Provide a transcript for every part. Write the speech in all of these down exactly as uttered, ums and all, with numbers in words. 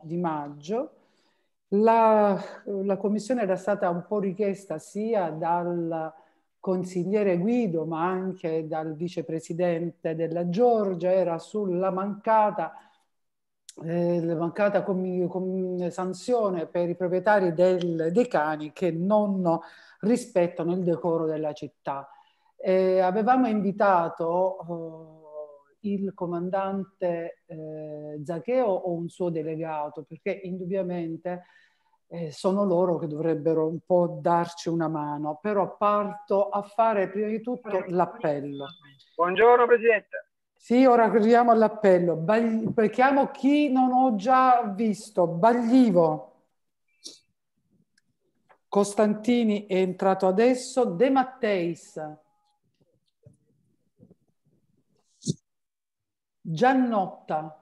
di maggio. La, la commissione era stata un po' richiesta sia dal consigliere Guido ma anche dal vicepresidente della Giorgia, era sulla mancata, eh, la mancata com, com, sanzione per i proprietari del, dei cani che non rispettano il decoro della città. Eh, avevamo invitato eh, il comandante eh, Zaccheo o un suo delegato, perché indubbiamente eh, sono loro che dovrebbero un po' darci una mano, però parto a fare prima di tutto l'appello. Buongiorno Presidente. Sì, ora arriviamo all'appello. Chiamo chi non ho già visto. Baglivo. Costantini è entrato adesso. De Matteis. Giannotta.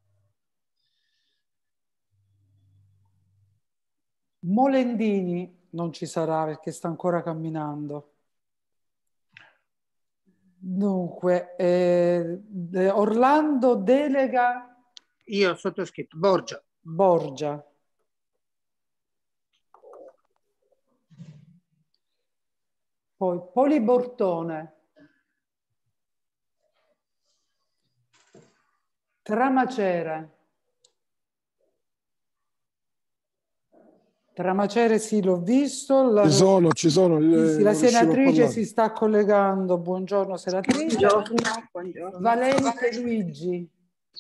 Molendini non ci sarà perché sta ancora camminando. Dunque, eh, Orlando delega. Io ho sottoscritto. Borgia. Borgia. Poi Polibortone. Tramacere. Tramacere sì, l'ho visto. La, ci sono, ci sono. Sì, sì, la senatrice si sta collegando. Buongiorno senatrice. Buongiorno. Buongiorno. Valente Luigi.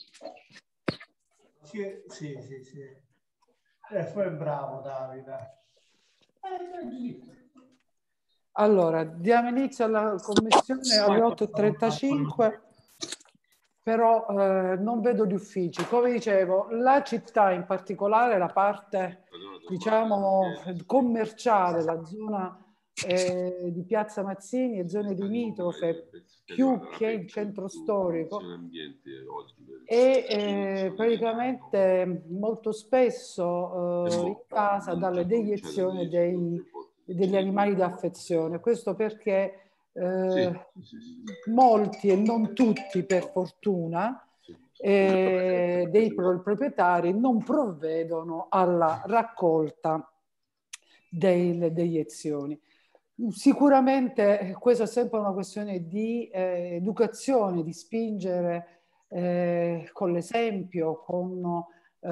Sì, sì, sì. sì. Eh, poi bravo Davide. Eh, allora, diamo inizio alla commissione alle otto e trentacinque. Però eh, non vedo gli uffici. Come dicevo, la città in particolare, la parte diciamo commerciale, la zona eh, di Piazza Mazzini e zone limitrofe, più che il centro storico, e eh, praticamente molto spesso eh, in casa dalle deiezioni dei, degli animali d'affezione. Questo perché Eh, sì, sì, sì. molti e non tutti per fortuna eh, dei proprietari non provvedono alla raccolta delle deiezioni. Sicuramente questa è sempre una questione di eh, educazione, di spingere eh, con l'esempio, con,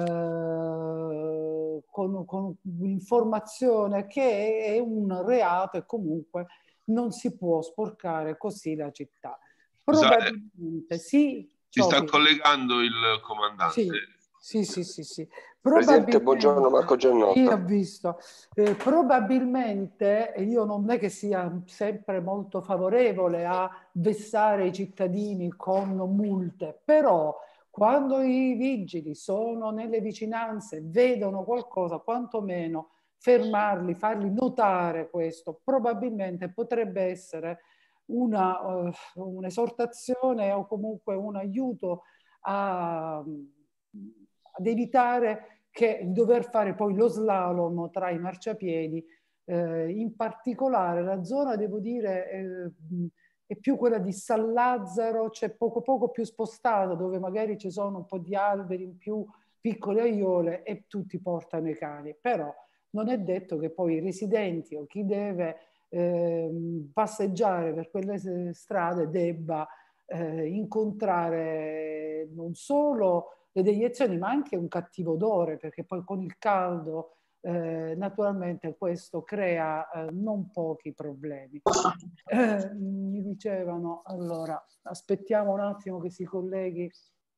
eh, con, con l'informazione che è un reato e comunque non si può sporcare così la città. Probabilmente sì. Si sta collegando il comandante. Sì, sì, sì, sì, sì. Presidente, buongiorno, Marco Giannotta. Io ho visto. Eh, probabilmente io non è che sia sempre molto favorevole a vessare i cittadini con multe, però quando i vigili sono nelle vicinanze, vedono qualcosa, quantomeno fermarli, farli notare questo, probabilmente potrebbe essere una, uh, un'esortazione o comunque un aiuto a, ad evitare che il dover fare poi lo slalom tra i marciapiedi, eh, in particolare la zona, devo dire, eh, è più quella di San Lazzaro, c'è poco poco più spostata, dove magari ci sono un po' di alberi in più, piccole aiole e tutti portano i cani, però non è detto che poi i residenti o chi deve eh, passeggiare per quelle strade debba eh, incontrare non solo le deiezioni ma anche un cattivo odore, perché poi con il caldo eh, naturalmente questo crea eh, non pochi problemi. Eh, mi dicevano, allora aspettiamo un attimo che si colleghi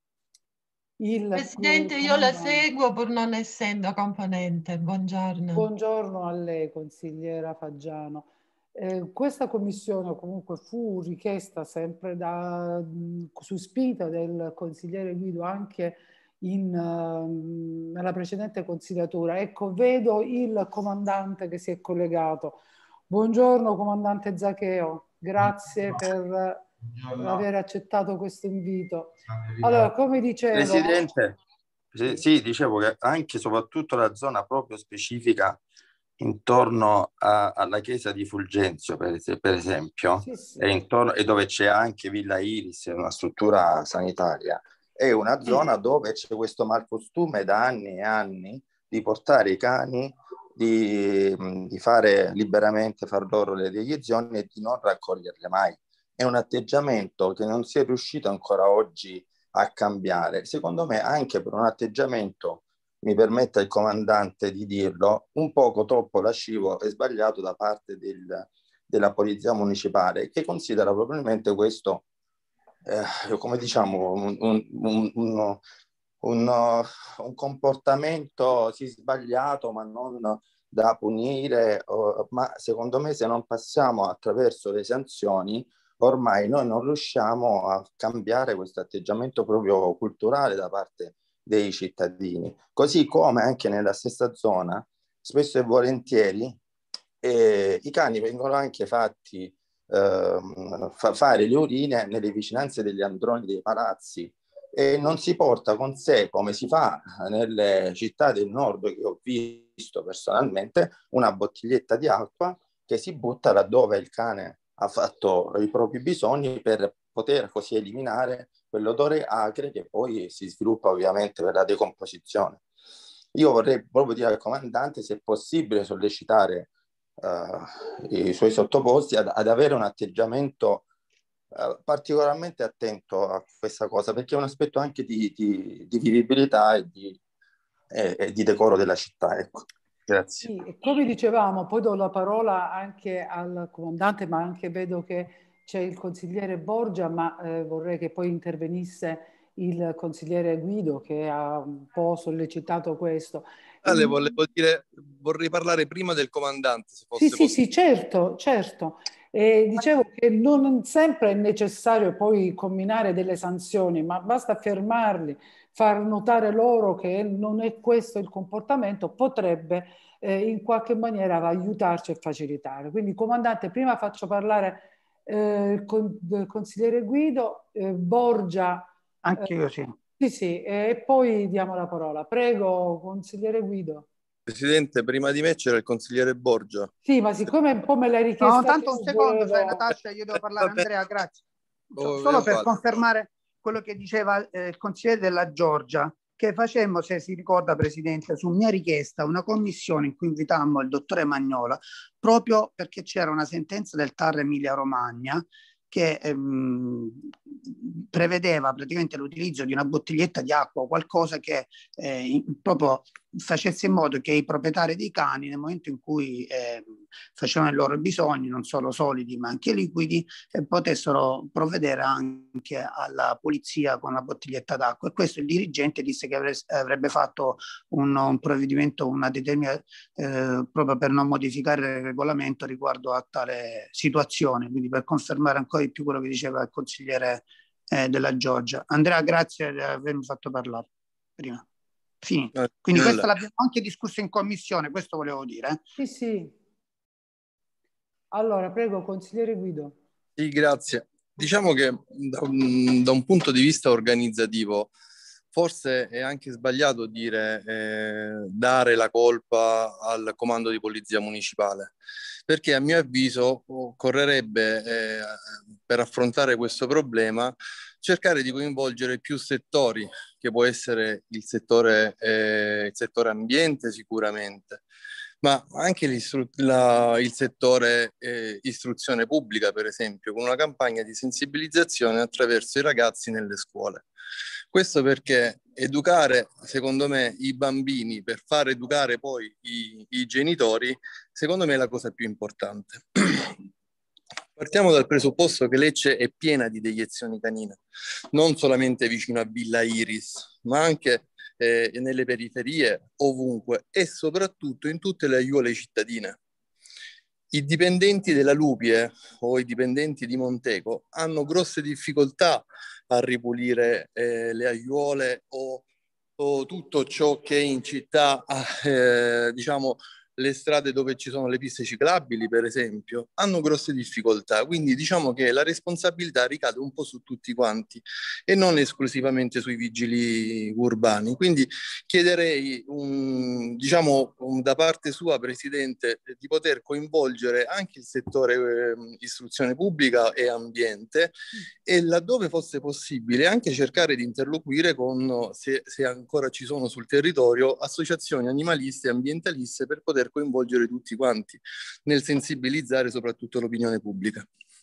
il Presidente, io la seguo pur non essendo componente. Buongiorno. Buongiorno a lei, consigliera Faggiano. Eh, questa commissione comunque fu richiesta sempre da, su spinta del consigliere Guido anche in, uh, nella precedente consigliatura. Ecco, vedo il comandante che si è collegato. Buongiorno, comandante Zaccheo. Grazie per Buongiorno. aver accettato questo invito. Allora, come dicevo... Presidente, sì, dicevo che anche e soprattutto la zona proprio specifica intorno a, alla chiesa di Fulgenzio, per, per esempio, sì, sì. E, intorno, e dove c'è anche Villa Iris, una struttura sanitaria, è una zona dove c'è questo malcostume da anni e anni di portare i cani, di, di fare liberamente, far loro le deiezioni e di non raccoglierle mai. È un atteggiamento che non si è riuscito ancora oggi a cambiare. Secondo me anche per un atteggiamento, mi permetta il comandante di dirlo, un poco troppo lascivo e sbagliato da parte del, della polizia municipale, che considera probabilmente questo eh, come diciamo un, un, un, un, un, un comportamento sì sbagliato ma non da punire, uh, ma secondo me se non passiamo attraverso le sanzioni ormai noi non riusciamo a cambiare questo atteggiamento proprio culturale da parte dei cittadini. Così come anche nella stessa zona spesso e volentieri eh, i cani vengono anche fatti eh, fa fare le urine nelle vicinanze degli androni dei palazzi e non si porta con sé, come si fa nelle città del nord che ho visto personalmente, una bottiglietta di acqua che si butta laddove il cane ha fatto i propri bisogni per poter così eliminare quell'odore acre che poi si sviluppa ovviamente per la decomposizione. Io vorrei proprio dire al comandante se è possibile sollecitare uh, i suoi sottoposti ad, ad avere un atteggiamento uh, particolarmente attento a questa cosa, perché è un aspetto anche di, di, di vivibilità e di, e, e di decoro della città. Ecco. Grazie. Sì, e come dicevamo, poi do la parola anche al comandante, ma anche vedo che c'è il consigliere Borgia, ma eh, vorrei che poi intervenisse il consigliere Guido che ha un po' sollecitato questo. Ale, volevo dire, vorrei parlare prima del comandante, se fosse sì, possibile. Sì, sì, certo, certo. E dicevo che non sempre è necessario poi comminare delle sanzioni, ma basta fermarli, far notare loro che non è questo il comportamento, potrebbe eh, in qualche maniera aiutarci e facilitare. Quindi, comandante, prima faccio parlare eh, il, con, il consigliere Guido, eh, Borgia. Anche io sì. Eh, sì, sì, e poi diamo la parola. Prego, consigliere Guido. Presidente, prima di me c'era il consigliere Borgia. Sì, ma siccome un po' me l'hai richiesto... No, tanto un secondo, volevo... sai Natascia, io devo parlare a Andrea, grazie. Oh, Solo per vale. confermare quello che diceva eh, il consigliere della Giorgia, che facemmo, se si ricorda Presidente, su mia richiesta, una commissione in cui invitammo il dottore Magnola, proprio perché c'era una sentenza del T A R Emilia Romagna che ehm, prevedeva praticamente l'utilizzo di una bottiglietta di acqua o qualcosa che eh, proprio facesse in modo che i proprietari dei cani, nel momento in cui eh, facevano i loro bisogni, non solo solidi ma anche liquidi, eh, potessero provvedere anche alla polizia con la bottiglietta d'acqua. E questo il dirigente disse che avrebbe fatto un, un provvedimento, una determinazione eh, proprio per non modificare il regolamento riguardo a tale situazione, quindi per confermare ancora di più quello che diceva il consigliere eh, della Giorgia. Andrea, grazie di avermi fatto parlare prima. Finito. Quindi questa l'abbiamo anche discusso in commissione, questo volevo dire. Eh. Sì, sì. Allora, prego, consigliere Guido. Sì, grazie. Diciamo che da un, da un punto di vista organizzativo forse è anche sbagliato dire eh, dare la colpa al comando di polizia municipale, perché a mio avviso occorrerebbe eh, per affrontare questo problema cercare di coinvolgere più settori, che può essere il settore, eh, il settore ambiente sicuramente, ma anche la, il settore eh, istruzione pubblica, per esempio, con una campagna di sensibilizzazione attraverso i ragazzi nelle scuole. Questo perché educare, secondo me, i bambini per far educare poi i, i genitori, secondo me è la cosa più importante. Partiamo dal presupposto che Lecce è piena di deiezioni canine, non solamente vicino a Villa Iris, ma anche eh, nelle periferie, ovunque, e soprattutto in tutte le aiuole cittadine. I dipendenti della Lupie o i dipendenti di Montego hanno grosse difficoltà a ripulire eh, le aiuole o, o tutto ciò che in città eh, diciamo le strade dove ci sono le piste ciclabili, per esempio, hanno grosse difficoltà. Quindi diciamo che la responsabilità ricade un po' su tutti quanti e non esclusivamente sui vigili urbani. Quindi chiederei, un, diciamo, un, da parte sua, Presidente, di poter coinvolgere anche il settore eh, istruzione pubblica e ambiente e laddove fosse possibile anche cercare di interloquire con, se, se ancora ci sono sul territorio, associazioni animaliste e ambientaliste per poter coinvolgere tutti quanti nel sensibilizzare soprattutto l'opinione pubblica.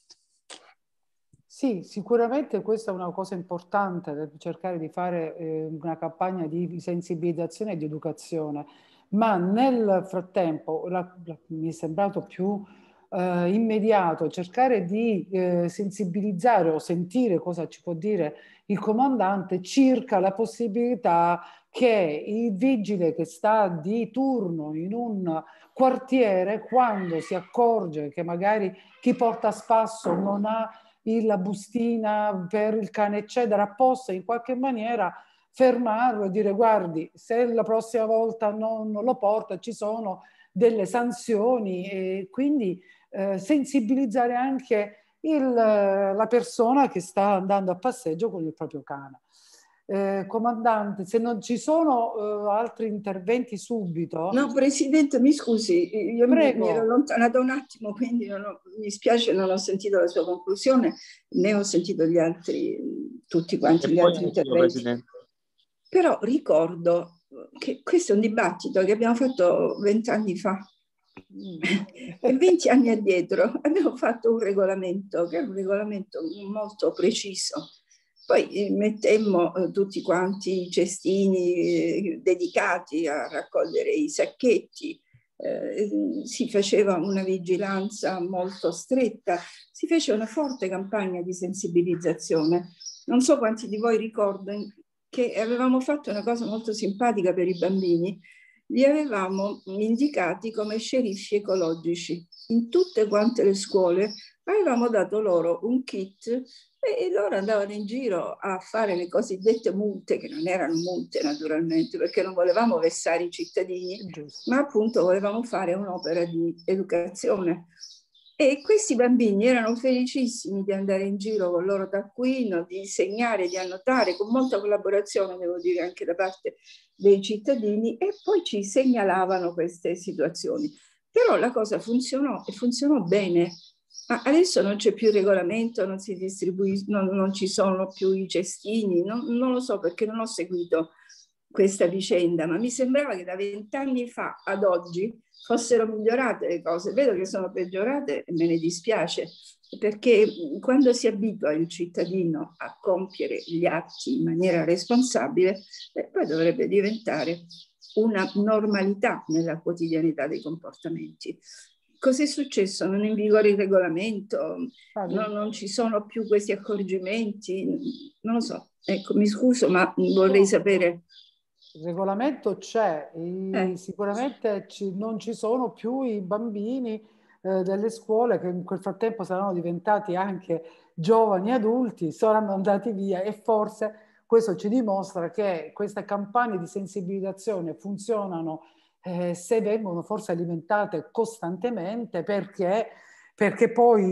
Sì, sicuramente questa è una cosa importante, per cercare di fare eh, una campagna di sensibilizzazione e di educazione, ma nel frattempo la, la, mi è sembrato più eh, immediato cercare di eh, sensibilizzare o sentire cosa ci può dire il comandante circa la possibilità che il vigile che sta di turno in un quartiere, quando si accorge che magari chi porta a spasso non ha la bustina per il cane eccetera, possa in qualche maniera fermarlo e dire: guardi, se la prossima volta non lo porta ci sono delle sanzioni, e quindi eh, sensibilizzare anche il, la persona che sta andando a passeggio con il proprio cane. Eh, comandante, se non ci sono eh, altri interventi subito. No, Presidente, mi scusi, io mi, mi ero allontanata un attimo, quindi non ho, mi spiace, non ho sentito la sua conclusione, né ho sentito gli altri, tutti quanti gli altri interventi. Però ricordo che questo è un dibattito che abbiamo fatto vent'anni fa. E venti anni addietro abbiamo fatto un regolamento, che è un regolamento molto preciso. Poi mettemmo eh, tutti quanti i cestini eh, dedicati a raccogliere i sacchetti, eh, si faceva una vigilanza molto stretta, si fece una forte campagna di sensibilizzazione. Non so quanti di voi ricordano che avevamo fatto una cosa molto simpatica per i bambini, li avevamo indicati come sceriffi ecologici. In tutte quante le scuole avevamo dato loro un kit e loro andavano in giro a fare le cosiddette multe, che non erano multe naturalmente, perché non volevamo vessare i cittadini, ma appunto volevamo fare un'opera di educazione. E questi bambini erano felicissimi di andare in giro con il loro taccuino, di segnare, di annotare, con molta collaborazione, devo dire, anche da parte dei cittadini, e poi ci segnalavano queste situazioni. Però la cosa funzionò e funzionò bene. Ma adesso non c'è più il regolamento, non si distribuiscono, non, non ci sono più i cestini, non, non lo so perché non ho seguito questa vicenda, ma mi sembrava che da vent'anni fa ad oggi fossero migliorate le cose. Vedo che sono peggiorate e me ne dispiace, perché quando si abitua il cittadino a compiere gli atti in maniera responsabile, eh, poi dovrebbe diventare una normalità nella quotidianità dei comportamenti. Cos'è successo? Non è in vigore il regolamento? No, non ci sono più questi accorgimenti? Non lo so. Ecco, mi scuso, ma vorrei sapere. Il regolamento c'è, eh. Sicuramente ci, non ci sono più i bambini eh, delle scuole che in quel frattempo saranno diventati anche giovani adulti, saranno andati via, e forse questo ci dimostra che queste campagne di sensibilizzazione funzionano Eh, se vengono forse alimentate costantemente, perché, perché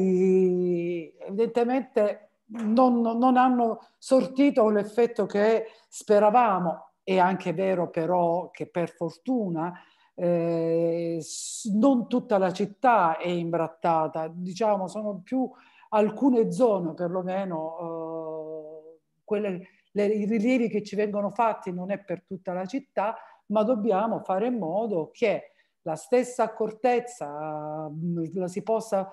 poi evidentemente non, non hanno sortito l'effetto che speravamo. È anche vero però che per fortuna eh, non tutta la città è imbrattata, diciamo sono più alcune zone perlomeno, eh, quelle, le, i rilievi che ci vengono fatti non è per tutta la città, ma dobbiamo fare in modo che la stessa accortezza uh, la si possa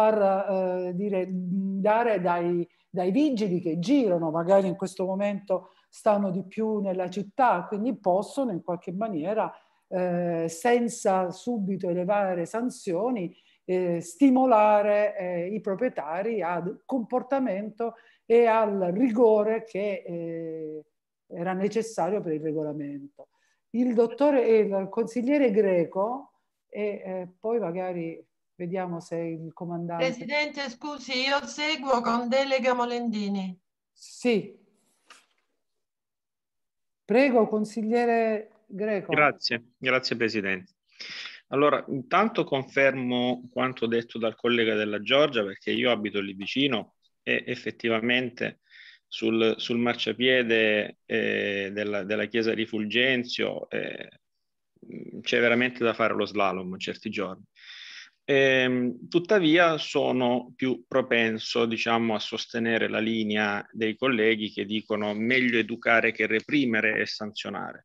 far uh, dire, dare dai, dai vigili che girano, magari in questo momento stanno di più nella città, quindi possono in qualche maniera, eh, senza subito elevare sanzioni, eh, stimolare eh, i proprietari al comportamento e al rigore che eh, era necessario per il regolamento. Il dottore e il consigliere Greco e eh, poi magari vediamo se il comandante... Presidente, scusi, io seguo con delega Molendini. Sì. Prego, consigliere Greco. Grazie, grazie Presidente. Allora, intanto confermo quanto detto dal collega della Giorgia, perché io abito lì vicino e effettivamente sul, sul marciapiede eh, della, della chiesa di Fulgenzio eh, c'è veramente da fare lo slalom certi giorni. Eh, tuttavia sono più propenso, diciamo, a sostenere la linea dei colleghi che dicono meglio educare che reprimere e sanzionare.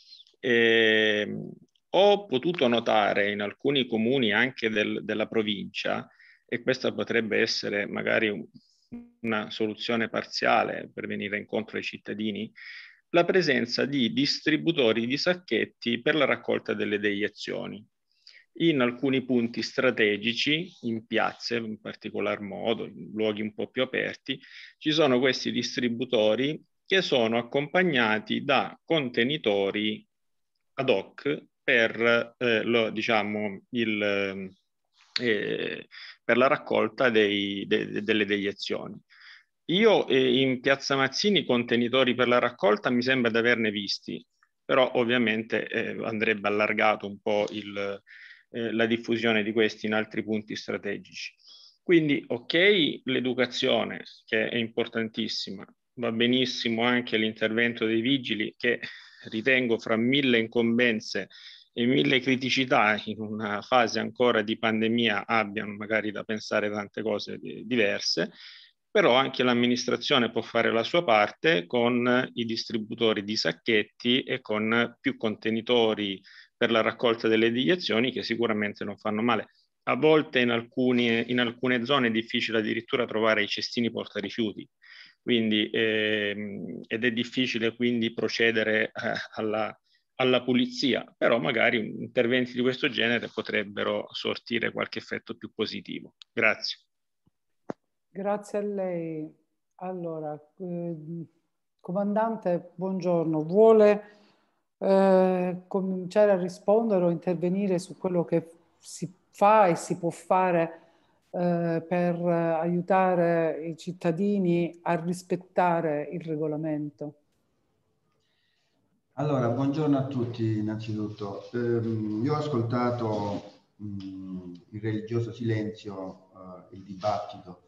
Eh, ho potuto notare in alcuni comuni anche del, della provincia, e questa potrebbe essere magari un, una soluzione parziale per venire incontro ai cittadini, la presenza di distributori di sacchetti per la raccolta delle deiezioni. In alcuni punti strategici, in piazze in particolar modo, in luoghi un po' più aperti, ci sono questi distributori che sono accompagnati da contenitori ad hoc per, eh, lo, diciamo, il, eh, per la raccolta dei, de, delle deiezioni. Io eh, in Piazza Mazzini contenitori per la raccolta mi sembra di averne visti, però ovviamente eh, andrebbe allargato un po' il, eh, la diffusione di questi in altri punti strategici. Quindi ok, l'educazione che è importantissima, va benissimo anche l'intervento dei vigili che ritengo fra mille incombenze e mille criticità in una fase ancora di pandemia abbiano magari da pensare tante cose diverse, però anche l'amministrazione può fare la sua parte con i distributori di sacchetti e con più contenitori per la raccolta delle deiezioni che sicuramente non fanno male. A volte in, alcuni, in alcune zone è difficile addirittura trovare i cestini portarifiuti, quindi, ehm, ed è difficile quindi procedere eh, alla, alla pulizia, però magari interventi di questo genere potrebbero sortire qualche effetto più positivo. Grazie. Grazie a lei. Allora, eh, comandante, buongiorno. Vuole eh, cominciare a rispondere o intervenire su quello che si fa e si può fare eh, per aiutare i cittadini a rispettare il regolamento? Allora, buongiorno a tutti innanzitutto. Eh, io ho ascoltato mh, il religioso silenzio, uh, il dibattito.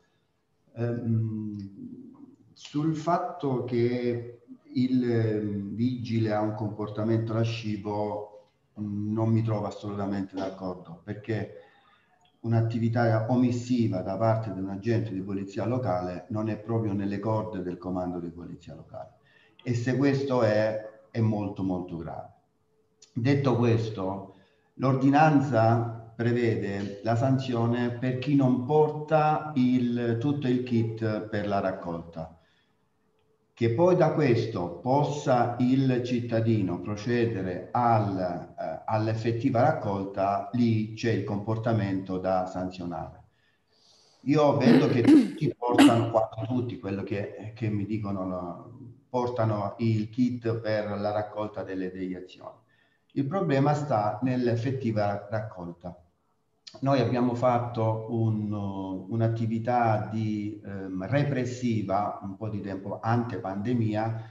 Sul fatto che il vigile ha un comportamento lascivo non mi trovo assolutamente d'accordo, perché un'attività omissiva da parte di un agente di polizia locale non è proprio nelle corde del comando di polizia locale, e se questo è, è molto molto grave. Detto questo, l'ordinanza prevede la sanzione per chi non porta il, tutto il kit per la raccolta. Che poi da questo possa il cittadino procedere al, eh, all'effettiva raccolta, lì c'è il comportamento da sanzionare. Io vedo che tutti portano, quasi tutti, quello che, che mi dicono, no, portano il kit per la raccolta delle deiezioni. Il problema sta nell'effettiva raccolta. Noi abbiamo fatto un, un'attività di ehm, repressiva un po' di tempo ante pandemia,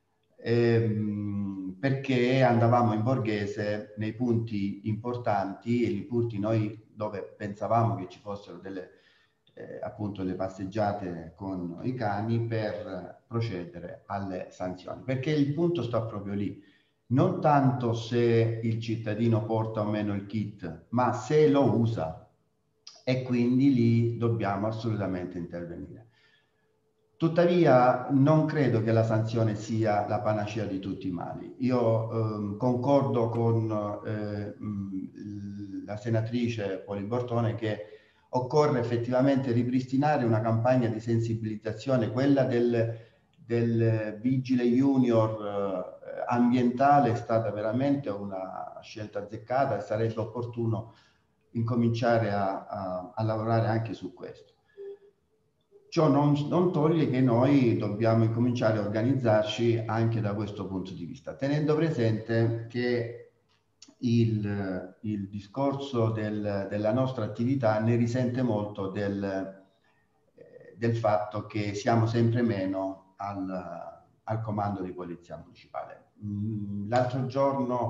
ehm, perché andavamo in borghese nei punti importanti e nei punti noi dove pensavamo che ci fossero delle eh, appunto le passeggiate con i cani per procedere alle sanzioni, perché il punto sta proprio lì. Non tanto se il cittadino porta o meno il kit, ma se lo usa, e quindi lì dobbiamo assolutamente intervenire. Tuttavia non credo che la sanzione sia la panacea di tutti i mali. Io ehm, concordo con eh, la senatrice Poli Bortone che occorre effettivamente ripristinare una campagna di sensibilizzazione, quella del, del vigile junior eh, ambientale è stata veramente una scelta azzeccata e sarebbe opportuno incominciare a, a, a lavorare anche su questo. Ciò non, non toglie che noi dobbiamo incominciare a organizzarci anche da questo punto di vista, tenendo presente che il, il discorso del, della nostra attività ne risente molto del, del fatto che siamo sempre meno al, al comando di polizia municipale. L'altro giorno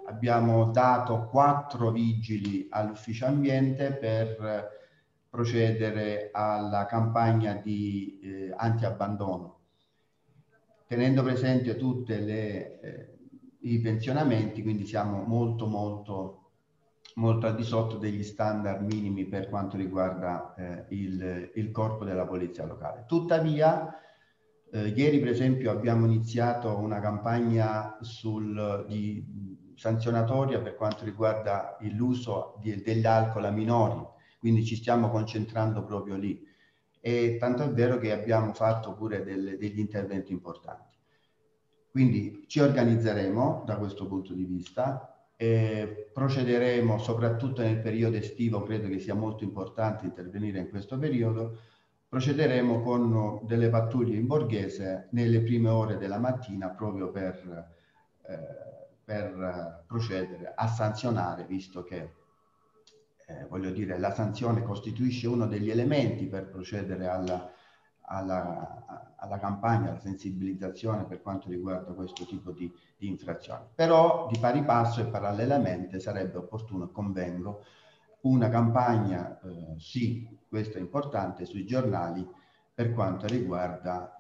abbiamo dato quattro vigili all'ufficio ambiente per procedere alla campagna di eh, anti-abbandono, tenendo presente tutte le eh, i pensionamenti, quindi siamo molto molto molto al di sotto degli standard minimi per quanto riguarda eh, il, il corpo della polizia locale. Tuttavia eh, ieri per esempio abbiamo iniziato una campagna sul, di, sanzionatoria per quanto riguarda l'uso dell'alcol a minori, quindi ci stiamo concentrando proprio lì, e tanto è vero che abbiamo fatto pure delle, degli interventi importanti. Quindi ci organizzeremo da questo punto di vista, e procederemo soprattutto nel periodo estivo, credo che sia molto importante intervenire in questo periodo, procederemo con delle pattuglie in Borghese nelle prime ore della mattina proprio per, eh, per procedere a sanzionare, visto che eh, voglio dire, la sanzione costituisce uno degli elementi per procedere alla Alla, alla campagna, alla sensibilizzazione per quanto riguarda questo tipo di, di infrazioni. Però di pari passo e parallelamente sarebbe opportuno, convengo, una campagna, eh, sì, questo è importante, sui giornali per quanto riguarda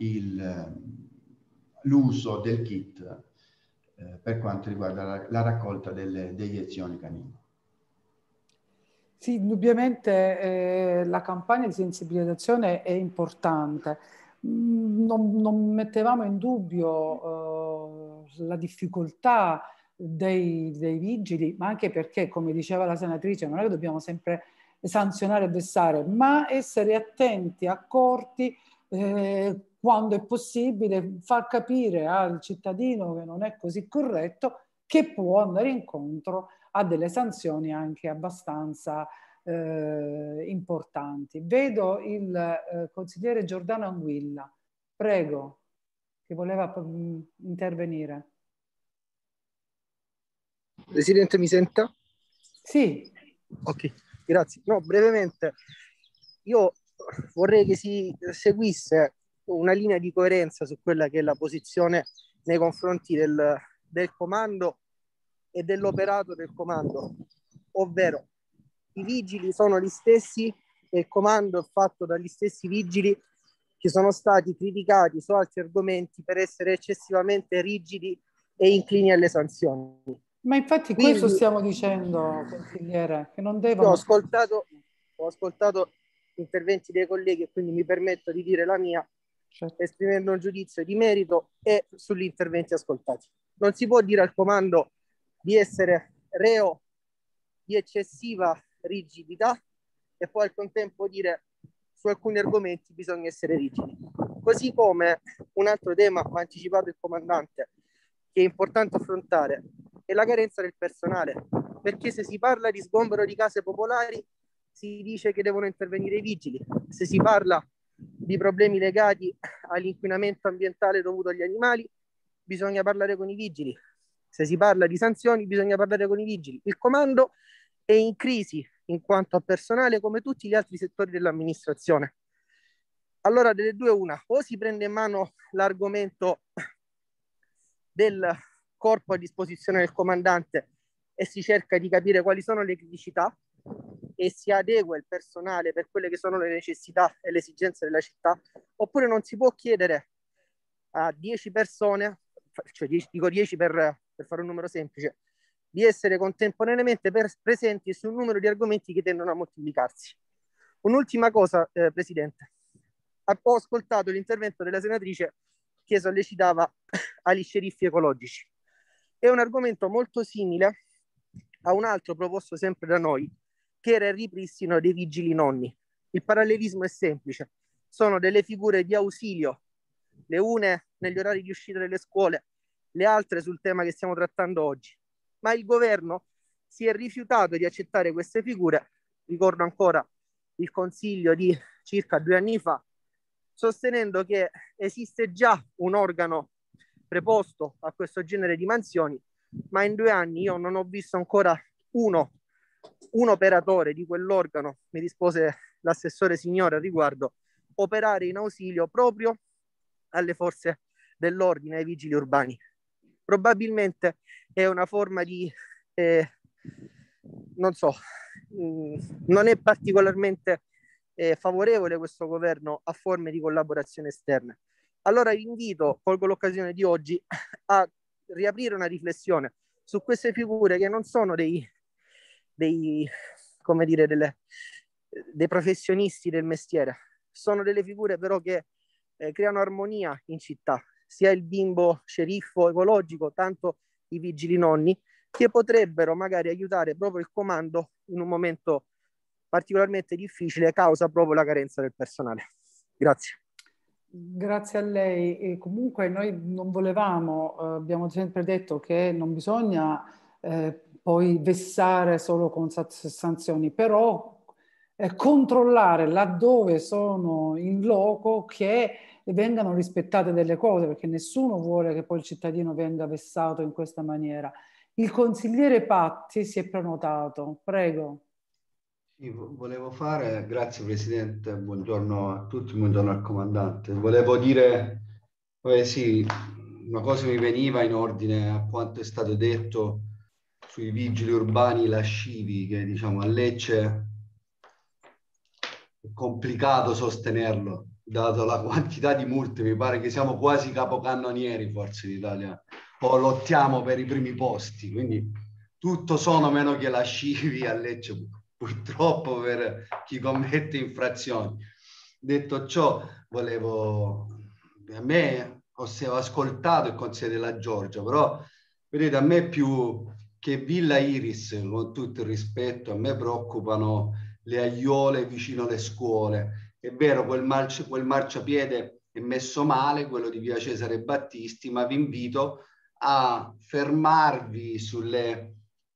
l'uso del kit, eh, per quanto riguarda la, la raccolta delle deiezioni canine. Sì, indubbiamente eh, la campagna di sensibilizzazione è importante. Mm, Non, non mettevamo in dubbio eh, la difficoltà dei, dei vigili, ma anche perché, come diceva la senatrice, non è che dobbiamo sempre sanzionare e vessare, ma essere attenti, accorti, eh, quando è possibile, far capire al cittadino che non è così corretto, che può andare incontro a delle sanzioni anche abbastanza eh, importanti. Vedo il eh, consigliere Giordano Anguilla, prego, che voleva mh, intervenire. Presidente, mi senta? Sì. Ok, grazie. No, brevemente, io vorrei che si seguisse una linea di coerenza su quella che è la posizione nei confronti del, del comando e dell'operato del comando, ovvero i vigili sono gli stessi e il comando è fatto dagli stessi vigili che sono stati criticati su altri argomenti per essere eccessivamente rigidi e inclini alle sanzioni. Ma infatti Quindi, questo stiamo dicendo, consigliere, che non devono... Ho ascoltato, ho ascoltato interventi dei colleghi e quindi mi permetto di dire la mia, certo, esprimendo un giudizio di merito e sugli interventi ascoltati. Non si può dire al comando di essere reo di eccessiva rigidità e poi al contempo dire su alcuni argomenti bisogna essere rigidi. Così come un altro tema, ha anticipato il comandante, che è importante affrontare, è la carenza del personale, perché se si parla di sgombero di case popolari si dice che devono intervenire i vigili, se si parla di problemi legati all'inquinamento ambientale dovuto agli animali bisogna parlare con i vigili, se si parla di sanzioni bisogna parlare con i vigili. Il comando è in crisi in quanto a personale come tutti gli altri settori dell'amministrazione. Allora delle due una, o si prende in mano l'argomento del corpo a disposizione del comandante e si cerca di capire quali sono le criticità e si adegua il personale per quelle che sono le necessità e le esigenze della città, oppure non si può chiedere a dieci persone, cioè dico dieci per, per fare un numero semplice, di essere contemporaneamente per, presenti su un numero di argomenti che tendono a moltiplicarsi. Un'ultima cosa, eh, Presidente. Ho ascoltato l'intervento della senatrice che sollecitava agli sceriffi ecologici. È un argomento molto simile a un altro proposto sempre da noi, che era il ripristino dei vigili nonni. Il parallelismo è semplice. Sono delle figure di ausilio, le une negli orari di uscita delle scuole, le altre sul tema che stiamo trattando oggi. Ma il governo si è rifiutato di accettare queste figure. Ricordo ancora il consiglio di circa due anni fa, sostenendo che esiste già un organo preposto a questo genere di mansioni, ma in due anni io non ho visto ancora uno, un operatore di quell'organo, mi rispose l'assessore Signore al riguardo, operare in ausilio proprio alle forze dell'ordine, ai vigili urbani. Probabilmente è una forma di eh, non so, mh, non è particolarmente eh, favorevole questo governo a forme di collaborazione esterna. Allora vi invito, colgo l'occasione di oggi, a riaprire una riflessione su queste figure che non sono dei, dei come dire, delle, dei professionisti del mestiere, sono delle figure però che eh, creano armonia in città, sia il bimbo sceriffo ecologico, tanto i vigili nonni, che potrebbero magari aiutare proprio il comando in un momento particolarmente difficile causa proprio la carenza del personale. Grazie. Grazie a lei. E comunque noi non volevamo, eh, abbiamo sempre detto che non bisogna eh, poi vessare solo con sanzioni, però eh, controllare laddove sono in loco che vengano rispettate delle cose, perché nessuno vuole che poi il cittadino venga vessato in questa maniera. Il consigliere Patti si è prenotato, prego. Sì, volevo fare, grazie Presidente, buongiorno a tutti, buongiorno al Comandante. Volevo dire, eh sì, una cosa mi veniva in ordine a quanto è stato detto sui vigili urbani lascivi, che diciamo a Lecce è complicato sostenerlo, dato la quantità di multe, mi pare che siamo quasi capocannonieri Forza d'Italia, o lottiamo per i primi posti, quindi tutto sono meno che lascivi a Lecce, purtroppo per chi commette infrazioni. Detto ciò, volevo, a me ho ascoltato il consiglio della Giorgia, però vedete, a me più che Villa Iris, con tutto il rispetto, a me preoccupano le aiuole vicino alle scuole. È vero, quel, marci, quel marciapiede è messo male, quello di via Cesare Battisti, ma vi invito a fermarvi sulle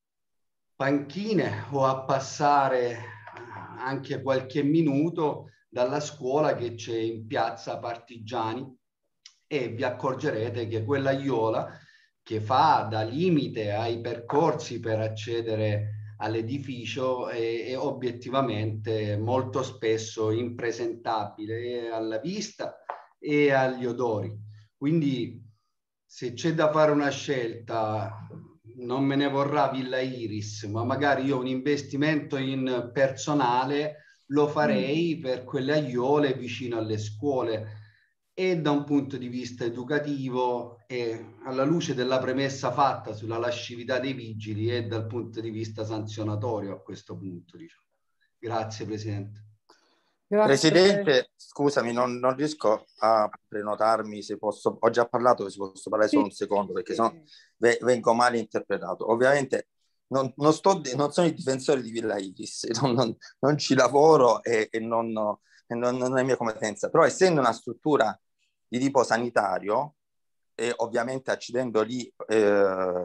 panchine o a passare anche qualche minuto dalla scuola che c'è in piazza Partigiani e vi accorgerete che quella aiuola che fa da limite ai percorsi per accedere all'edificio è, è obiettivamente molto spesso impresentabile alla vista e agli odori. Quindi se c'è da fare una scelta, non me ne vorrà Villa Iris, ma magari io un investimento in personale lo farei per quelle aiuole vicino alle scuole, e da un punto di vista educativo e alla luce della premessa fatta sulla lascività dei vigili e dal punto di vista sanzionatorio a questo punto, diciamo. Grazie Presidente. Grazie. Presidente, scusami, non, non riesco a prenotarmi, se posso, ho già parlato, se posso parlare solo un secondo, perché sennò vengo male interpretato. Ovviamente non, non, sto, non sono il difensore di Villa Iris, non, non, non ci lavoro e, e, non, e non, non è mia competenza, però essendo una struttura di tipo sanitario e ovviamente accedendo lì, eh,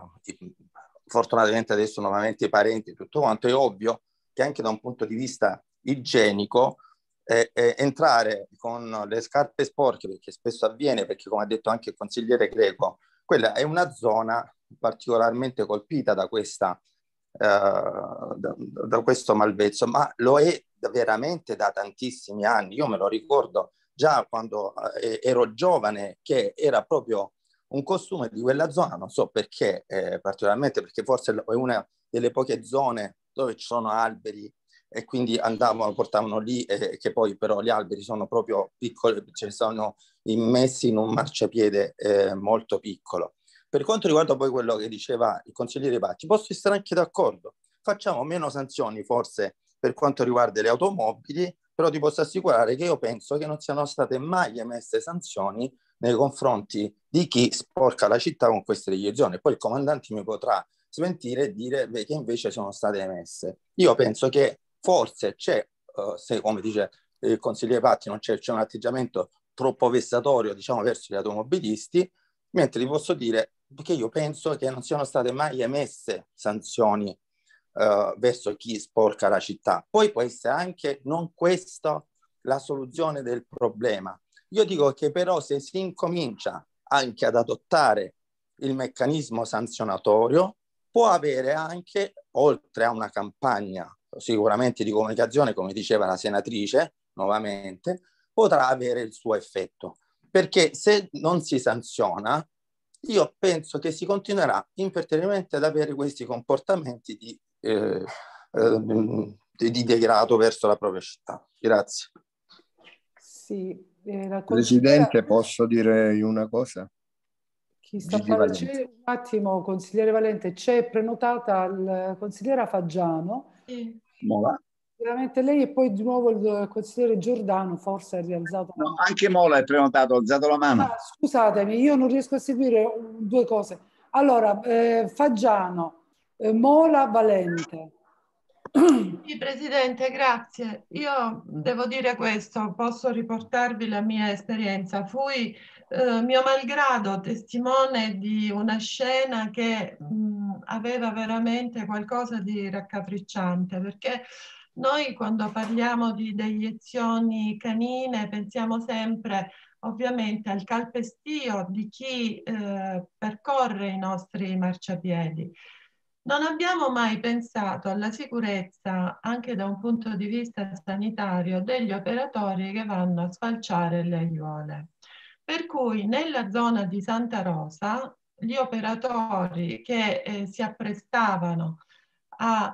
fortunatamente adesso nuovamente i parenti e tutto quanto, è ovvio che anche da un punto di vista igienico eh, eh, entrare con le scarpe sporche, perché spesso avviene, perché come ha detto anche il consigliere Greco, quella è una zona particolarmente colpita da questa eh, da, da questo malvezzo, ma lo è veramente da tantissimi anni. Io me lo ricordo già quando eh, ero giovane, che era proprio un costume di quella zona, non so perché, eh, particolarmente perché forse è una delle poche zone dove ci sono alberi e quindi andavano, portavano lì, eh, che poi però gli alberi sono proprio piccoli, cioè sono immessi in un marciapiede eh, molto piccolo. Per quanto riguarda poi quello che diceva il consigliere Patti, posso essere anche d'accordo, facciamo meno sanzioni forse per quanto riguarda le automobili, però ti posso assicurare che io penso che non siano state mai emesse sanzioni nei confronti di chi sporca la città con queste decisioni. Poi il comandante mi potrà smentire e dire beh, che invece sono state emesse. Io penso che forse c'è, uh, se come dice il consigliere Patti, non c'è, c'è un atteggiamento troppo vessatorio, diciamo, verso gli automobilisti, mentre ti posso dire che io penso che non siano state mai emesse sanzioni uh, verso chi sporca la città. Poi può essere anche non questa la soluzione del problema. Io dico che però se si incomincia anche ad adottare il meccanismo sanzionatorio, può avere anche, oltre a una campagna sicuramente di comunicazione, come diceva la senatrice, nuovamente, potrà avere il suo effetto. Perché se non si sanziona, io penso che si continuerà imperterritorialmente ad avere questi comportamenti di, eh, eh, di degrado verso la propria città. Grazie. Sì, eh, la Presidente, posso dire una cosa? Chi sta a fare? C'è un attimo, consigliere Valente, c'è prenotata la consigliera Faggiano. Sì. Mola. Veramente lei e poi di nuovo il consigliere Giordano, forse ha rialzato la mano. No, anche Mola è prenotato, ha alzato la mano. Ah, scusatemi, io non riesco a seguire due cose. Allora, eh, Faggiano, eh, Mola, Valente. Sì, Presidente, grazie. Io devo dire questo, posso riportarvi la mia esperienza. Fui, eh, mio malgrado, testimone di una scena che mh, aveva veramente qualcosa di raccapricciante, perché noi quando parliamo di deiezioni canine pensiamo sempre ovviamente al calpestio di chi eh, percorre i nostri marciapiedi. Non abbiamo mai pensato alla sicurezza, anche da un punto di vista sanitario, degli operatori che vanno a sfalciare le aiuole. Per cui nella zona di Santa Rosa gli operatori che eh, si apprestavano a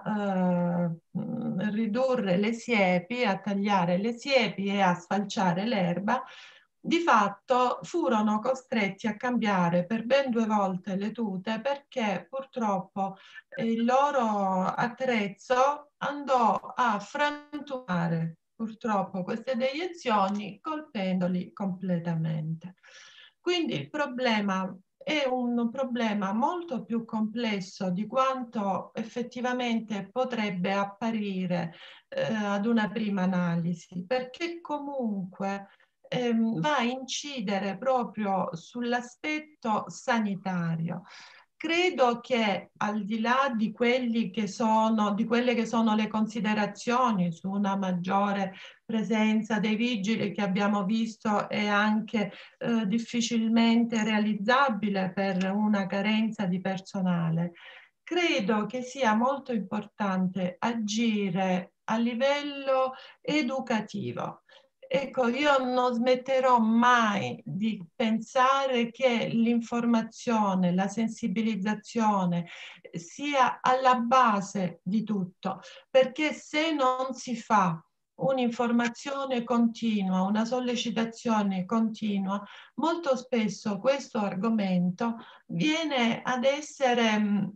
eh, ridurre le siepi, a tagliare le siepi e a sfalciare l'erba, di fatto furono costretti a cambiare per ben due volte le tute perché purtroppo il loro attrezzo andò a frantumare purtroppo queste deiezioni colpendoli completamente. Quindi il problema è un problema molto più complesso di quanto effettivamente potrebbe apparire eh, ad una prima analisi, perché comunque ehm, va a incidere proprio sull'aspetto sanitario. Credo che al di là di quelli che sono, di quelle che sono le considerazioni su una maggiore presenza dei vigili che abbiamo visto è anche eh, difficilmente realizzabile per una carenza di personale, credo che sia molto importante agire a livello educativo. Ecco, io non smetterò mai di pensare che l'informazione, la sensibilizzazione sia alla base di tutto, perché se non si fa un'informazione continua, una sollecitazione continua, molto spesso questo argomento viene ad essere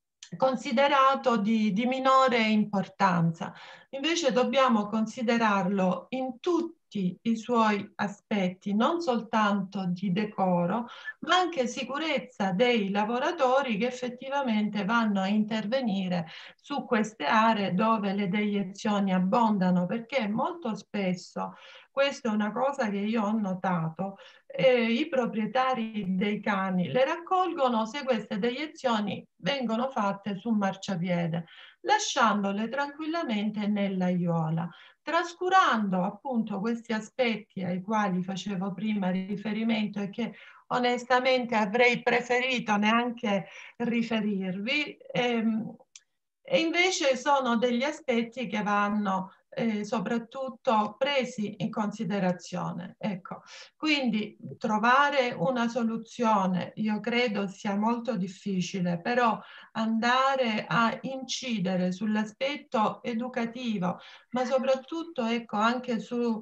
considerato di, di minore importanza. Invece dobbiamo considerarlo in tutti i suoi aspetti, non soltanto di decoro, ma anche sicurezza dei lavoratori che effettivamente vanno a intervenire su queste aree dove le deiezioni abbondano, perché molto spesso, questa è una cosa che io ho notato, eh, i proprietari dei cani le raccolgono se queste deiezioni vengono fatte su marciapiede, lasciandole tranquillamente nell'aiuola, trascurando appunto questi aspetti ai quali facevo prima riferimento e che onestamente avrei preferito neanche riferirvi, ehm, e invece sono degli aspetti che vanno eh, soprattutto presi in considerazione. Ecco, quindi trovare una soluzione io credo sia molto difficile, però andare a incidere sull'aspetto educativo, ma soprattutto ecco anche su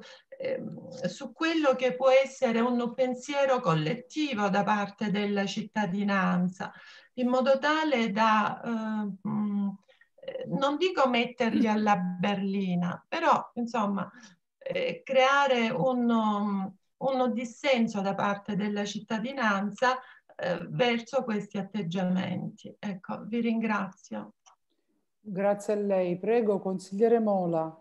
su quello che può essere un pensiero collettivo da parte della cittadinanza, in modo tale da, eh, non dico metterli alla berlina, però insomma eh, creare un, um, un dissenso da parte della cittadinanza eh, verso questi atteggiamenti. Ecco, vi ringrazio. Grazie a lei. Prego, consigliere Mola.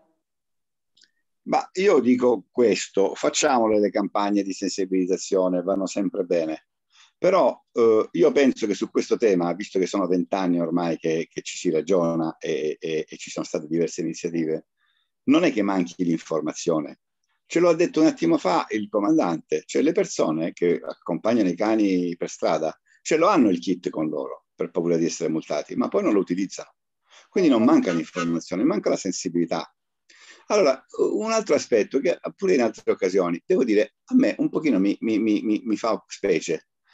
Ma io dico questo, facciamole le campagne di sensibilizzazione, vanno sempre bene. Però eh, io penso che su questo tema, visto che sono vent'anni ormai che, che ci si ragiona e, e, e ci sono state diverse iniziative, non è che manchi l'informazione. Ce lo ha detto un attimo fa il comandante, cioè le persone che accompagnano i cani per strada ce lo hanno il kit con loro per paura di essere multati, ma poi non lo utilizzano. Quindi non manca l'informazione, manca la sensibilità. Allora, un altro aspetto che pure in altre occasioni, devo dire, a me un pochino mi, mi, mi, mi fa specie.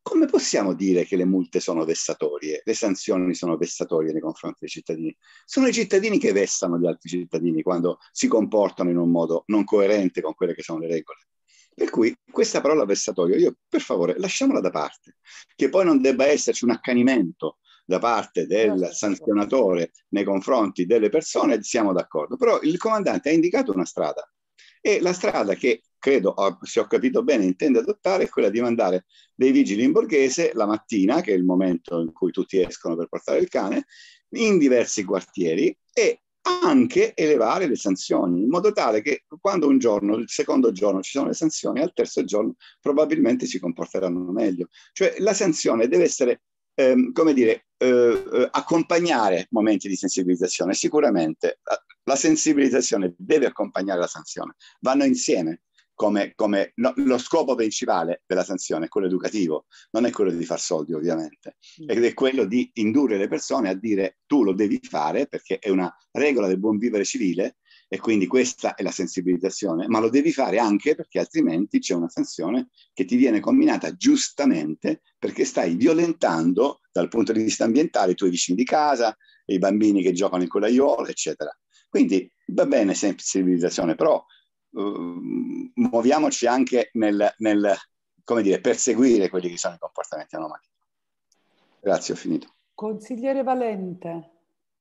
come possiamo dire che le multe sono vessatorie, le sanzioni sono vessatorie nei confronti dei cittadini? Sono i cittadini che vessano gli altri cittadini quando si comportano in un modo non coerente con quelle che sono le regole. Per cui questa parola vessatorio, io per favore lasciamola da parte, che poi non debba esserci un accanimento da parte del sanzionatore nei confronti delle persone, siamo d'accordo. Però il comandante ha indicato una strada e la strada che credo, se ho capito bene, intende adottare è quella di mandare dei vigili in Borghese la mattina, che è il momento in cui tutti escono per portare il cane, in diversi quartieri e anche elevare le sanzioni, in modo tale che quando un giorno, il secondo giorno ci sono le sanzioni, al terzo giorno probabilmente si comporteranno meglio. Cioè la sanzione deve essere, ehm, come dire, eh, accompagnare momenti di sensibilizzazione. Sicuramente la, la sensibilizzazione deve accompagnare la sanzione, vanno insieme. Come, come no, lo scopo principale della sanzione è quello educativo, non è quello di far soldi ovviamente, ed è quello di indurre le persone a dire tu lo devi fare perché è una regola del buon vivere civile e quindi questa è la sensibilizzazione, ma lo devi fare anche perché altrimenti c'è una sanzione che ti viene comminata giustamente perché stai violentando dal punto di vista ambientale i tuoi vicini di casa, i bambini che giocano in quell'aiuolo, eccetera. Quindi va bene sensibilizzazione, però Uh, muoviamoci anche nel, nel come dire, perseguire quelli che sono i comportamenti anomali. Grazie, ho finito. Consigliere Valente.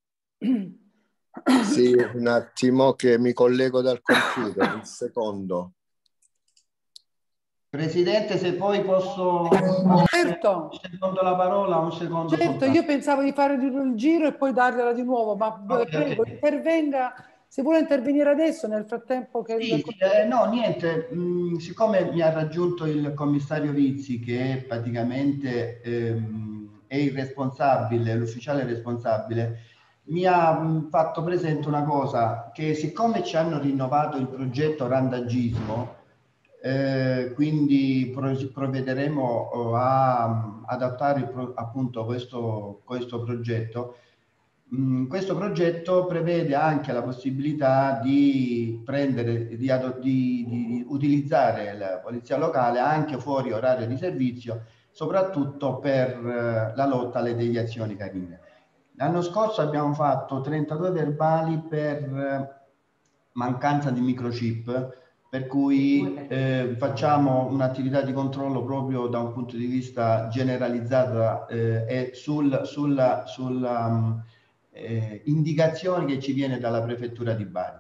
Sì, un attimo che mi collego dal computer, un secondo. Presidente, se poi posso... Certo. Un secondo la parola, un secondo Certo, soltanto. io pensavo di fare il giro e poi dargliela di nuovo, ma Okay, prego, okay. intervenga. Se vuole intervenire adesso, nel frattempo che... Sì, il... eh, no, niente, mh, siccome mi ha raggiunto il commissario Vizzi, che praticamente ehm, è il responsabile, l'ufficiale responsabile, mi ha mh, fatto presente una cosa, che siccome ci hanno rinnovato il progetto randagismo, eh, quindi pro- provvederemo a adattare il pro- appunto questo, questo progetto. Questo progetto prevede anche la possibilità di prendere, di, di, di utilizzare la polizia locale anche fuori orario di servizio, soprattutto per la lotta alle deviazioni canine. L'anno scorso abbiamo fatto trentadue verbali per mancanza di microchip, per cui eh, facciamo un'attività di controllo proprio da un punto di vista generalizzata eh, e sul, sulla, sulla um, Eh, indicazioni che ci viene dalla prefettura di Bari.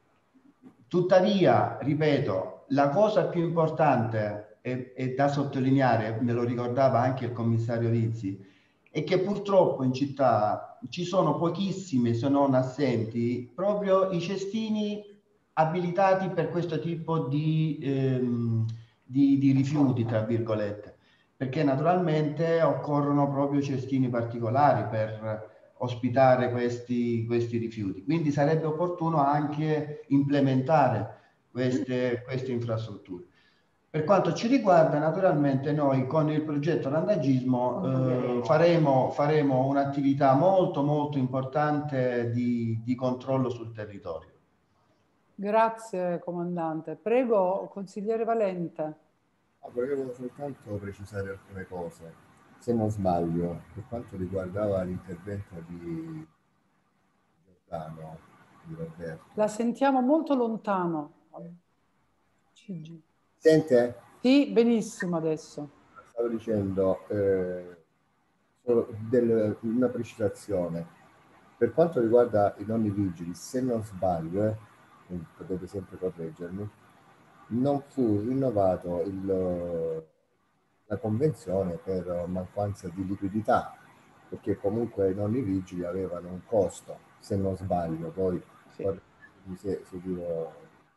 Tuttavia, ripeto, la cosa più importante e, e da sottolineare, me lo ricordava anche il commissario Vizzi, è che purtroppo in città ci sono pochissimi, se non assenti, proprio i cestini abilitati per questo tipo di, ehm, di, di rifiuti, tra virgolette, perché naturalmente occorrono proprio cestini particolari per ospitare questi, questi rifiuti. Quindi sarebbe opportuno anche implementare queste, queste infrastrutture. Per quanto ci riguarda, naturalmente noi con il progetto randagismo eh, faremo, faremo un'attività molto molto importante di, di controllo sul territorio. Grazie comandante. Prego, consigliere Valente. Ah, volevo soltanto precisare alcune cose. Se non sbaglio, per quanto riguardava l'intervento di Giordano, di Roberto. La sentiamo molto lontano. C G. Sente? Sì, benissimo adesso. Stavo dicendo eh, solo del, una precisazione. Per quanto riguarda i nonni vigili, se non sbaglio, eh, potete sempre correggermi, non fu rinnovato il... la convenzione per mancanza di liquidità, perché comunque i nonni vigili avevano un costo, se non sbaglio, poi sì. se, se dico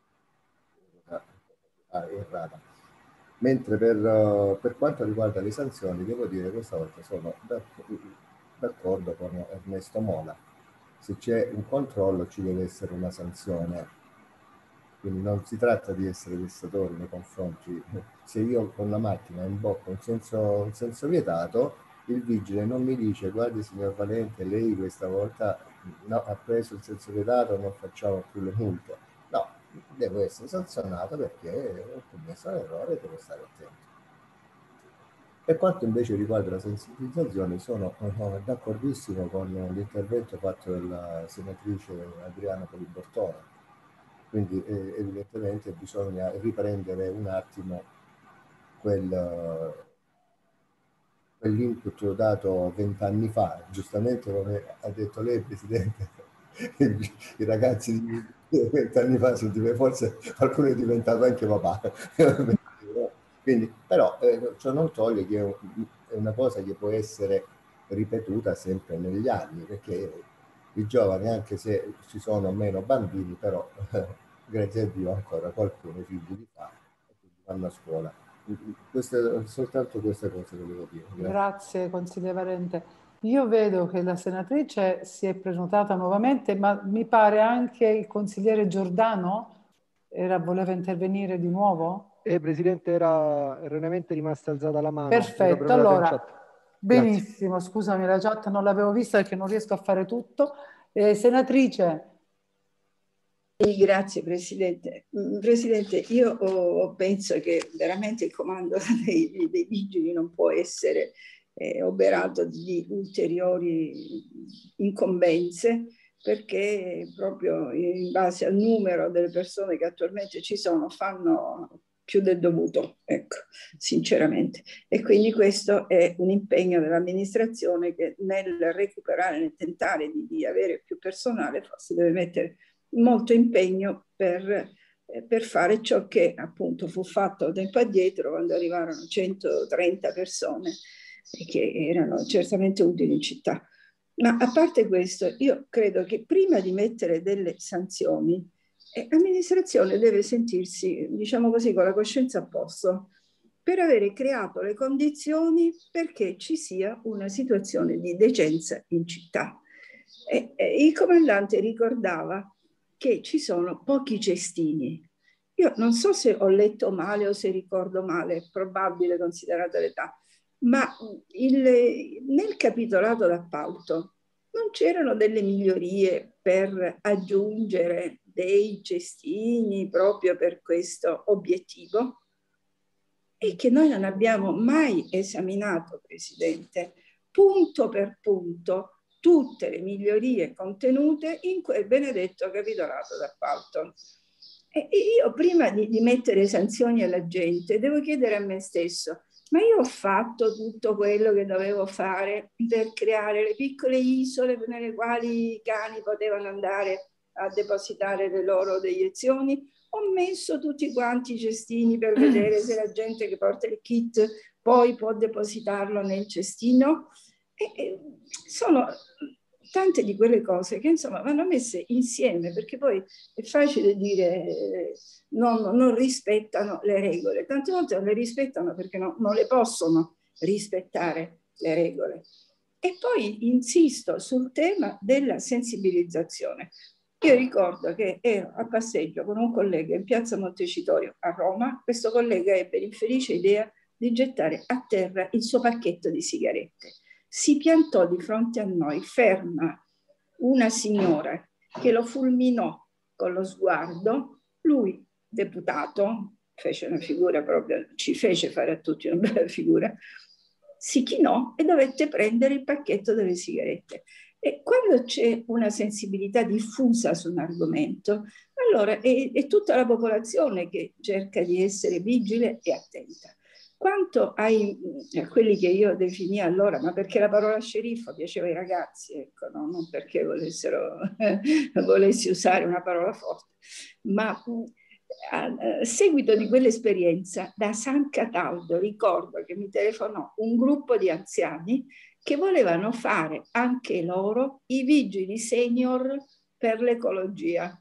ah, errata. Mentre per, per quanto riguarda le sanzioni, devo dire che questa volta sono d'accordo con Ernesto Mola. Se c'è un controllo ci deve essere una sanzione. Quindi non si tratta di essere vessatori nei confronti. Se io con la macchina imbocco un senso, un senso vietato, il vigile non mi dice guardi signor Valente, lei questa volta no, ha preso il senso vietato, non facciamo più le multe. No, devo essere sanzionato perché ho commesso l'errore e devo stare attento. Per quanto invece riguarda la sensibilizzazione, sono uh, d'accordissimo con l'intervento fatto dalla senatrice Adriana Polibortona. Quindi eh, evidentemente bisogna riprendere un attimo quel, quell'input dato vent'anni fa, giustamente come ha detto lei, Presidente, i ragazzi di vent'anni fa sono diventati, forse qualcuno è diventato anche papà. Quindi, però eh, ciò non toglie che è una cosa che può essere ripetuta sempre negli anni, perché i giovani, anche se ci sono meno bambini, però eh, grazie a Dio ancora qualcuno figli li fa e quindi vanno a scuola. Queste, soltanto queste cose volevo dire. Grazie, Grazie consigliere Valente. Io vedo che la senatrice si è prenotata nuovamente, ma mi pare anche il consigliere Giordano era, voleva intervenire di nuovo? Eh, Presidente, era erroneamente rimasta alzata la mano. Perfetto, allora, benissimo, scusami, la chat non l'avevo vista perché non riesco a fare tutto. Eh, senatrice. Grazie Presidente. Presidente, io oh, penso che veramente il comando dei, dei vigili non può essere eh, oberato di ulteriori incombenze, perché proprio in base al numero delle persone che attualmente ci sono fanno più del dovuto, ecco, sinceramente. E quindi questo è un impegno dell'amministrazione che nel recuperare, nel tentare di, di avere più personale, forse deve mettere molto impegno per, eh, per fare ciò che appunto fu fatto tempo addietro, quando arrivarono centotrenta persone che erano certamente utili in città. Ma a parte questo, io credo che prima di mettere delle sanzioni, l'amministrazione deve sentirsi, diciamo così, con la coscienza a posto, per avere creato le condizioni perché ci sia una situazione di decenza in città. E, e il comandante ricordava che ci sono pochi cestini. Io non so se ho letto male o se ricordo male, è probabile considerata l'età, ma il, nel capitolato d'appalto non c'erano delle migliorie per aggiungere dei cestini proprio per questo obiettivo? E che noi non abbiamo mai esaminato, Presidente, punto per punto, tutte le migliorie contenute in quel benedetto capitolato d'appalto. E io prima di, di mettere sanzioni alla gente devo chiedere a me stesso: ma io ho fatto tutto quello che dovevo fare per creare le piccole isole nelle quali i cani potevano andare a depositare le loro deiezioni? Ho messo tutti quanti i cestini per vedere se la gente che porta il kit poi può depositarlo nel cestino? E, e sono tante di quelle cose che insomma vanno messe insieme, perché poi è facile dire eh, non, non rispettano le regole. Tante volte non le rispettano perché no, non le possono rispettare le regole. E poi insisto sul tema della sensibilizzazione. Io ricordo che ero a passeggio con un collega in piazza Montecitorio a Roma. Questo collega ebbe l'infelice idea di gettare a terra il suo pacchetto di sigarette. Si piantò di fronte a noi, ferma, una signora che lo fulminò con lo sguardo. Lui, deputato, fece una figura proprio, ci fece fare a tutti una bella figura, si chinò e dovette prendere il pacchetto delle sigarette. E quando c'è una sensibilità diffusa su un argomento, allora è, è tutta la popolazione che cerca di essere vigile e attenta. Quanto ai, a quelli che io definii allora, ma perché la parola sceriffo piaceva ai ragazzi, ecco, no? Non perché volessero, volessi usare una parola forte, ma a seguito di quell'esperienza da San Cataldo ricordo che mi telefonò un gruppo di anziani che volevano fare anche loro i vigili senior per l'ecologia.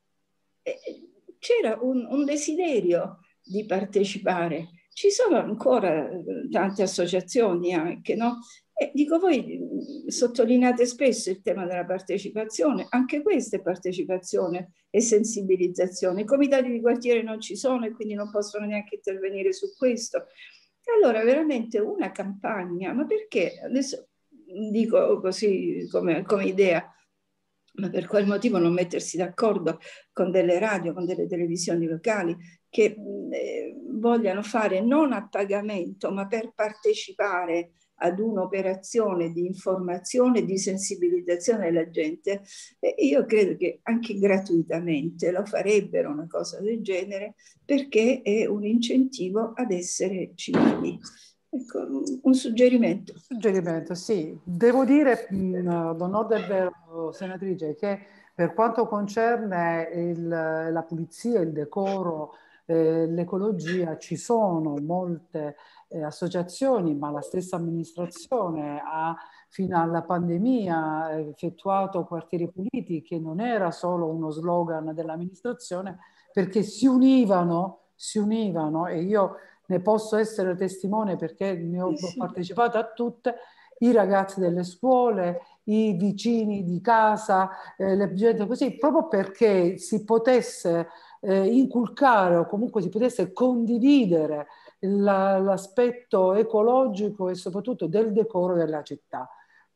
C'era un, un desiderio di partecipare. Ci sono ancora tante associazioni anche, no? E dico, voi sottolineate spesso il tema della partecipazione, anche questa è partecipazione e sensibilizzazione. I comitati di quartiere non ci sono e quindi non possono neanche intervenire su questo. Allora veramente una campagna, ma perché, adesso dico così come, come idea, ma per qual motivo non mettersi d'accordo con delle radio, con delle televisioni locali che eh, vogliano fare non a pagamento, ma per partecipare ad un'operazione di informazione e di sensibilizzazione della gente? Eh, io credo che anche gratuitamente lo farebbero una cosa del genere, perché è un incentivo ad essere civili. Ecco, un suggerimento. Suggerimento, sì. Devo dire, d'onor del vero, senatrice, che per quanto concerne il, la pulizia, il decoro, eh, l'ecologia, ci sono molte eh, associazioni, ma la stessa amministrazione ha fino alla pandemia effettuato quartieri puliti, che non era solo uno slogan dell'amministrazione, perché si univano, si univano, e io ne posso essere testimone perché ne ho sì, partecipato a tutte, i ragazzi delle scuole, i vicini di casa, eh, le gente così, proprio perché si potesse eh, inculcare o comunque si potesse condividere la, l'aspetto ecologico e soprattutto del decoro della città.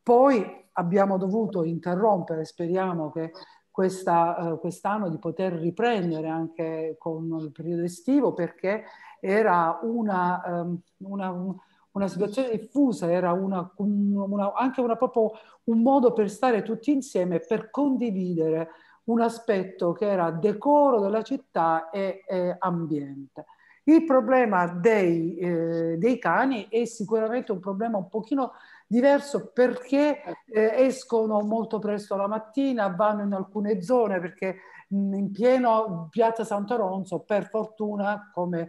Poi abbiamo dovuto interrompere, speriamo che questa, eh, quest'anno di poter riprendere anche con il periodo estivo, perché era una, um, una, una situazione diffusa, era una, una, anche una, proprio un modo per stare tutti insieme, per condividere un aspetto che era decoro della città e, e ambiente. Il problema dei, eh, dei cani è sicuramente un problema un pochino diverso, perché eh, escono molto presto la mattina, vanno in alcune zone, perché mh, in pieno Piazza Sant'Oronzo, per fortuna, come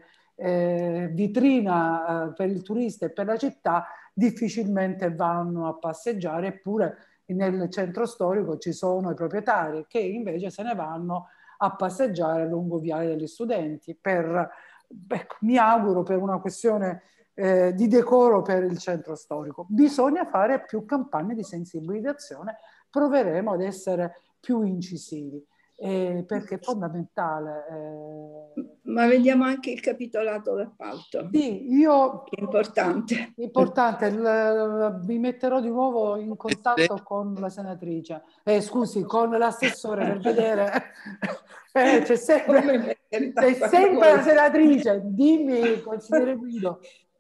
eh, vitrina eh, per il turista e per la città, difficilmente vanno a passeggiare, eppure nel centro storico ci sono i proprietari che invece se ne vanno a passeggiare lungo Viale degli Studenti, per, ecco, mi auguro per una questione eh, di decoro per il centro storico. Bisogna fare più campagne di sensibilizzazione, proveremo ad essere più incisivi. Eh, perché è fondamentale. Eh... Ma vediamo anche il capitolato d'appalto. Sì, io... Che è importante. Importante, l- mi metterò di nuovo in contatto con la senatrice, eh, scusi, con l'assessore per vedere. Eh, c'è sempre, c'è sempre la senatrice, dimmi, consigliere Guido.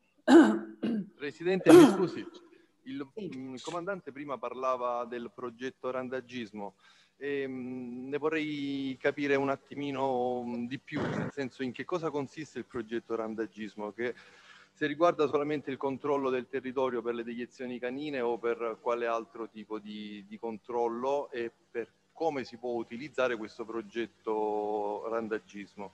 Presidente, mi scusi, il, il comandante prima parlava del progetto randagismo. E, mh, ne vorrei capire un attimino di più, nel senso, in che cosa consiste il progetto randagismo, che se riguarda solamente il controllo del territorio per le deiezioni canine o per quale altro tipo di, di controllo, e per come si può utilizzare questo progetto randagismo.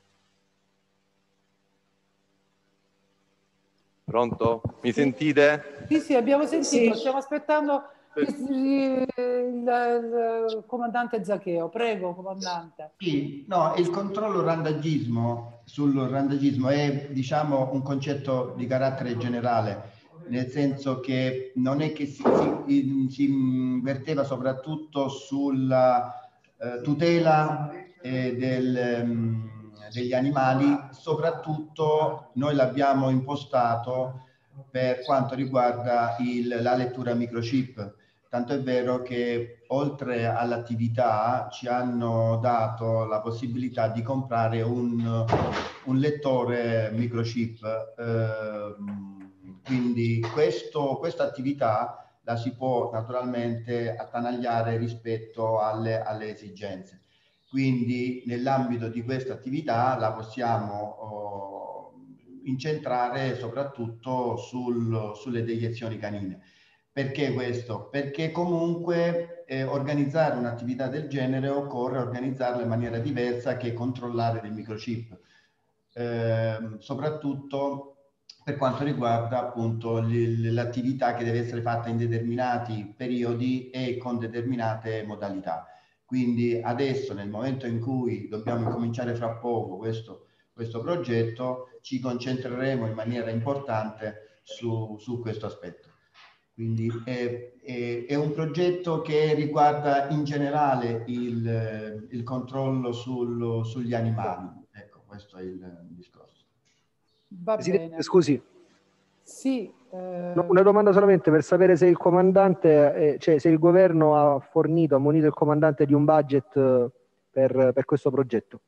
Pronto? Mi sentite? Sì, sì, abbiamo sentito, sì. Stiamo aspettando il, il, il comandante Zaccheo. Prego, comandante. Sì, no, il controllo randagismo sul randagismo è, diciamo, un concetto di carattere generale, nel senso che non è che si, si, si verteva soprattutto sulla eh, tutela eh, del, um, degli animali, soprattutto noi l'abbiamo impostato per quanto riguarda il, la lettura microchip. Tanto è vero che oltre all'attività ci hanno dato la possibilità di comprare un, un lettore microchip. Eh, quindi questo, questa attività la si può naturalmente attanagliare rispetto alle, alle esigenze. Quindi nell'ambito di questa attività la possiamo oh, incentrare soprattutto sul, sulle deiezioni canine. Perché questo? Perché comunque eh, organizzare un'attività del genere occorre organizzarla in maniera diversa che controllare dei microchip, eh, soprattutto per quanto riguarda appunto l'attività che deve essere fatta in determinati periodi e con determinate modalità. Quindi adesso, nel momento in cui dobbiamo incominciare fra poco questo, questo progetto, ci concentreremo in maniera importante su, su questo aspetto. Quindi è, è, è un progetto che riguarda in generale il, il controllo sul, sugli animali. Ecco, questo è il discorso. Va Presidente, bene. Scusi. Sì, Eh... Una domanda solamente per sapere se il comandante, eh, cioè se il governo ha fornito, ha munito il comandante di un budget per, per questo progetto.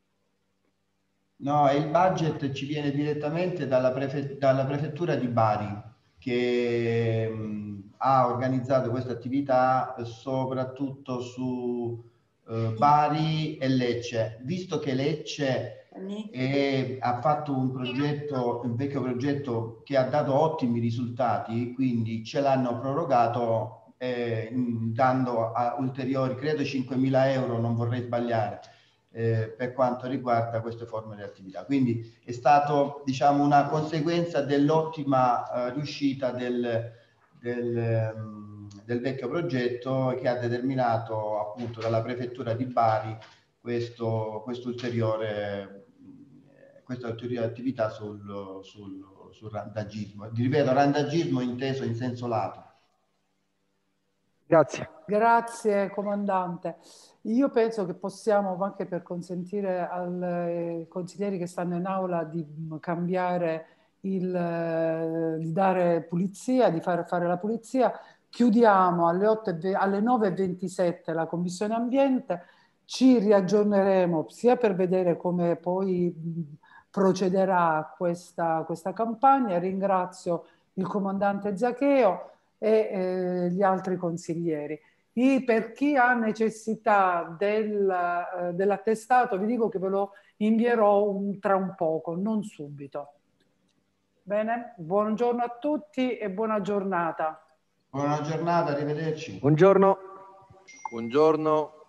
No, il budget ci viene direttamente dalla, prefe dalla prefettura di Bari, che mh, ha organizzato questa attività soprattutto su eh, Bari e Lecce. Visto che Lecce è, ha fatto un progetto, un vecchio progetto che ha dato ottimi risultati, quindi ce l'hanno prorogato eh, dando a ulteriori, credo cinquemila euro, non vorrei sbagliare. Eh, per quanto riguarda queste forme di attività. Quindi è stato, diciamo, una conseguenza dell'ottima eh, riuscita del, del, um, del vecchio progetto che ha determinato appunto dalla prefettura di Bari questo, questo ulteriore, questa ulteriore attività sul, sul, sul randagismo. Ripeto, randagismo inteso in senso lato. Grazie. Grazie comandante. Io penso che possiamo, anche per consentire ai consiglieri che stanno in aula di cambiare il, di dare pulizia, di fare fare la pulizia, chiudiamo alle, otto e alle nove e ventisette la Commissione Ambiente, ci riaggiorneremo sia per vedere come poi procederà questa, questa campagna. Ringrazio il comandante Zaccheo e eh, gli altri consiglieri. I, per chi ha necessità del, eh, dell'attestato, vi dico che ve lo invierò un, tra un poco, non subito. Bene? Buongiorno a tutti e buona giornata. Buona giornata, arrivederci. Buongiorno. Buongiorno.